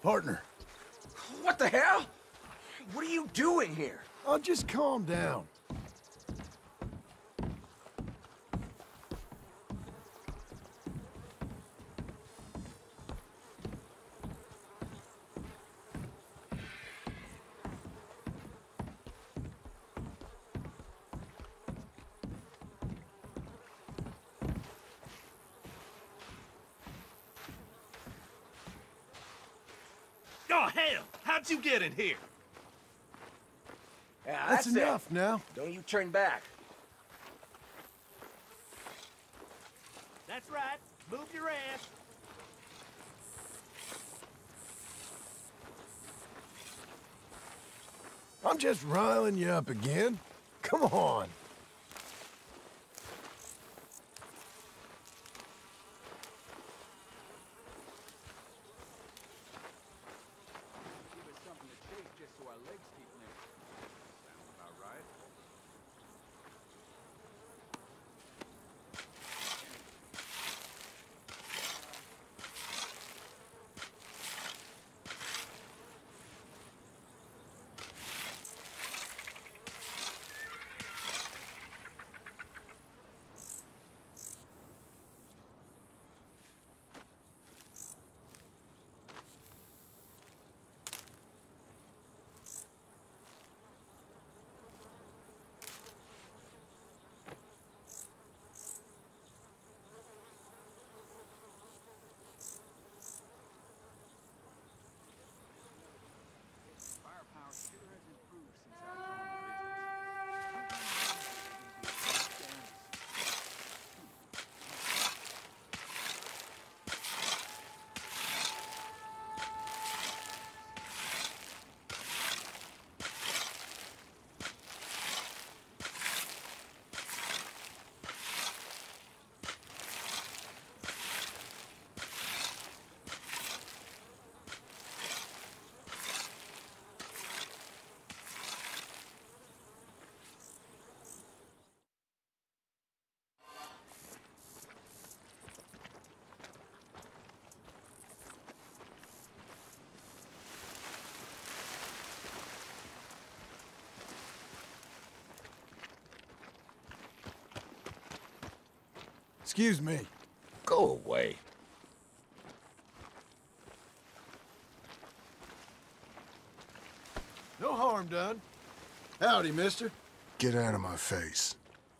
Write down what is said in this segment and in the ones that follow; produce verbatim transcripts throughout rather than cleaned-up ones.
Partner. What the hell? What are you doing here? Oh, just calm down. Oh, hell! How'd you get in here? Yeah, That's, that's enough it. now. Don't you turn back. That's right. Move your ass. I'm just riling you up again. Come on. Excuse me. Go away. No harm done. Howdy, mister. Get out of my face.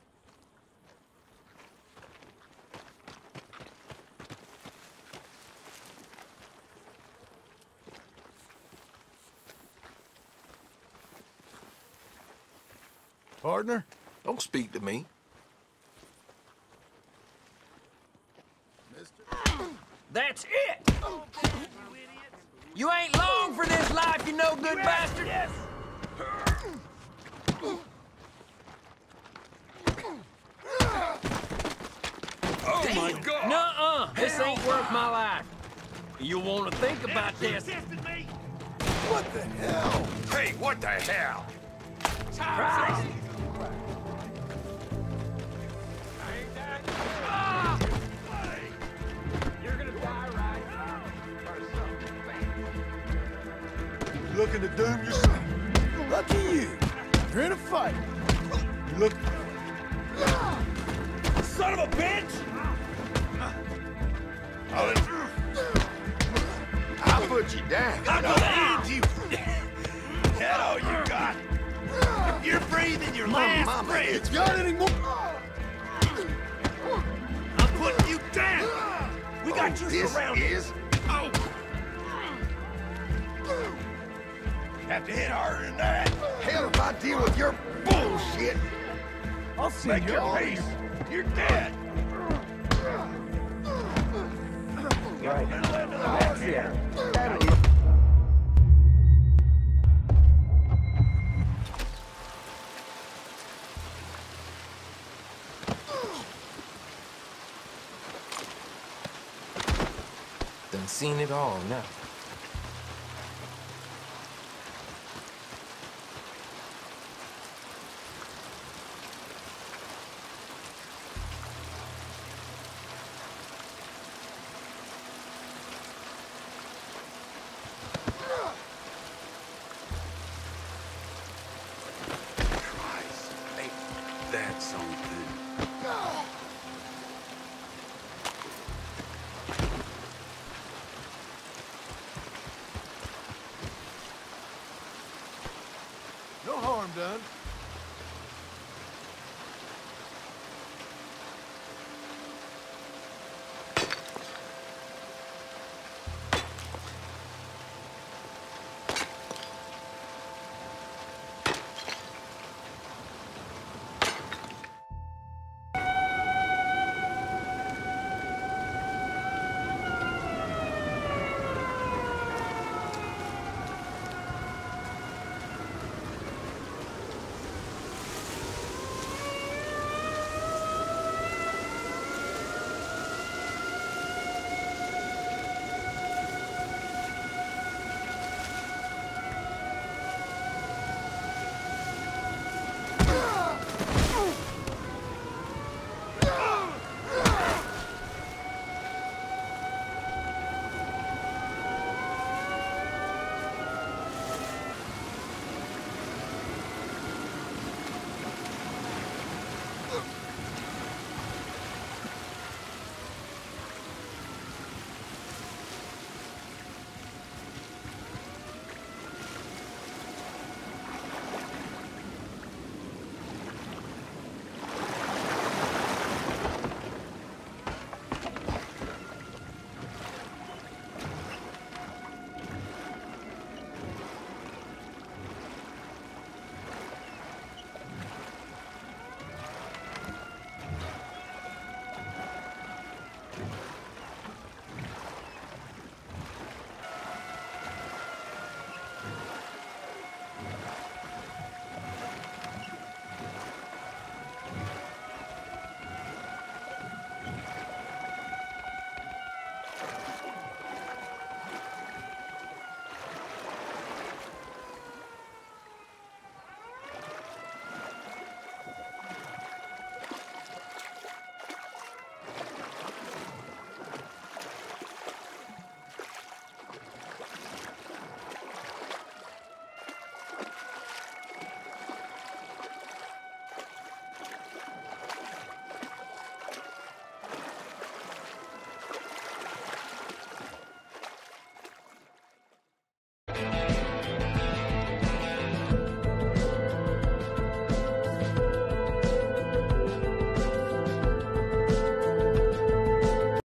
Partner? Don't speak to me. That's it! You ain't long for this life, you no-good bastard! Yes. Oh Damn. my God! Nuh-uh! This ain't worth my life. You'll want to think about this. What the hell? Hey, what the hell? Right. Looking to doom yourself. Lucky you. You're in a fight. You look... Son of a bitch! I'll, I'll put you down. I'm gonna end you! That all you got? You're breathing your last Mama, breath! It's got any more... I'm putting you down! We got oh, you this surrounded! Is... Oh! Have to hit harder than that! Hell if I deal with your bullshit! I'll see Make you your all. face! You're dead! Right. Little end of the back here. Done seen it all now. that something? No harm done.